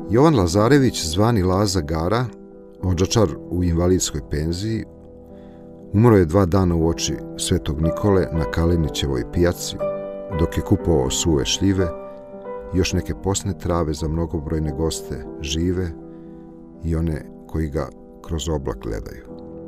Jovan Lazarević, zvani Laza Gara, odžačar u invalidskoj penziji, umro je 2 dana uoči Svetog Nikole na Kalinićevoj pijaci, dok je kupovao suve šljive i još neke posne trave za mnogobrojne goste, žive i one koji ga kroz oblak gledaju.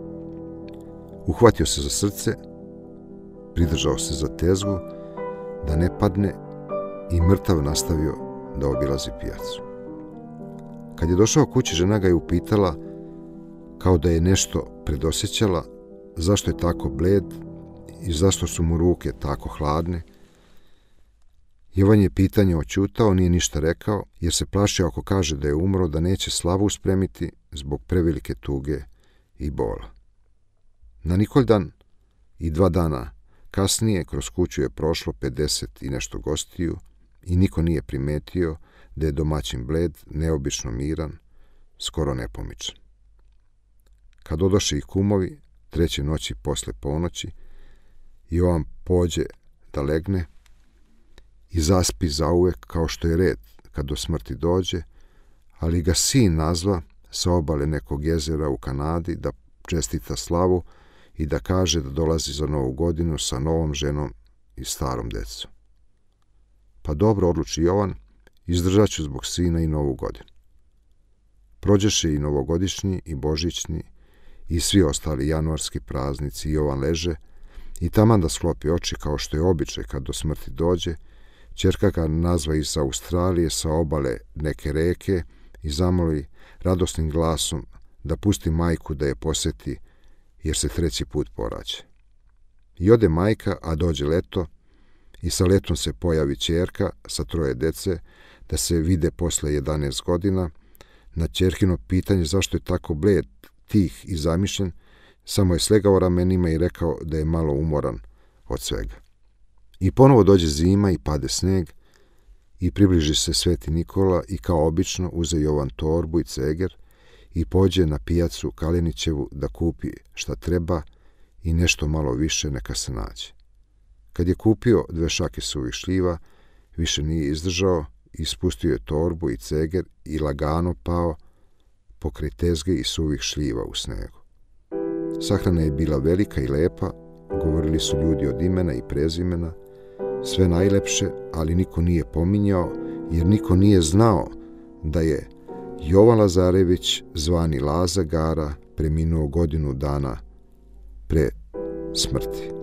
Uhvatio se za srce, pridržao se za tezgu da ne padne i mrtav nastavio da obilazi pijacu. Kad je došao kući, žena ga je upitala, kao da je nešto predosjećala, zašto je tako bled i zašto su mu ruke tako hladne. Jovan je pitanje oćutao, nije ništa rekao, jer se plašio ako kaže da je umro, da neće slavu spremiti zbog prevelike tuge i bola. Na Nikoldan i 2 dana kasnije kroz kuću je prošlo 50 i nešto gostiju i niko nije primetio da je domaćin bled, neobično miran, skoro nepomičan. Kad odoše i kumovi, 3. noći posle ponoći, Jovan pođe da legne i zaspi zauvek kao što je red kad do smrti dođe, ali ga sin nazva sa obale nekog jezera u Kanadi da čestita slavu i da kaže da dolazi za Novu godinu sa novom ženom i starom decom. Pa dobro, odluči Jovan, izdržat ću zbog sina i Novu godinu. Prođeše i novogodišnji i božićni i svi ostali januarski praznici i Jovan leže i taman da sklopi oči kao što je običaj kad do smrti dođe, ćerka ga nazva iz Australije sa obale neke reke i zamoli radosnim glasom da pusti majku da je poseti jer se 3. put porađa. I ode majka, a dođe leto i sa letom se pojavi ćerka sa 3 dece da se vide posle 11 godina. Na ćerkino pitanje zašto je tako bled, tih i zamišljen, samo je slegao ramenima i rekao da je malo umoran od svega. I ponovo dođe zima i pade sneg i približi se Sveti Nikola i kao obično uze Jovan torbu i ceger i pođe na pijacu Kalinićevu da kupi šta treba i nešto malo više neka se nađe. Kad je kupio 2 šake suvih šljiva, više nije izdržao, ispustio je torbu i ceger i lagano pao pokraj tezge i suvih šljiva u snegu. Sahrana je bila velika i lepa, govorili su ljudi od imena i prezimena, sve najlepše, ali niko nije pominjao, jer niko nije znao da je Jovan Lazarević, zvani Laza Gara, preminuo 1 godinu dana pre smrti.